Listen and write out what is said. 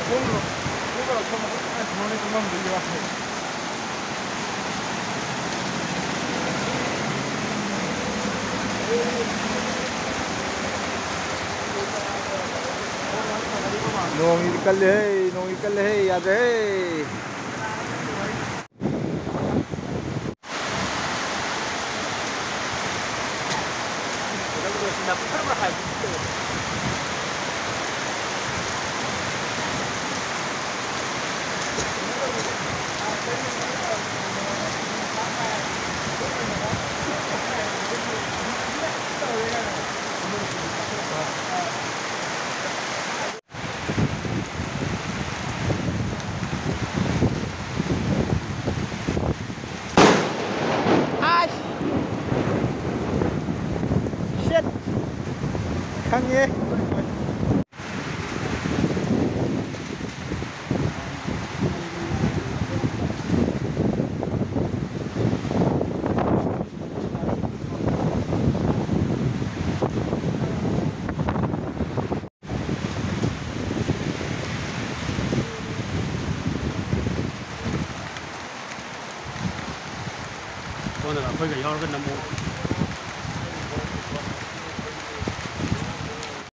Nong ikal hey, yaad hey. Shit. Khangye. Con này là khơi cái nhau cái nấm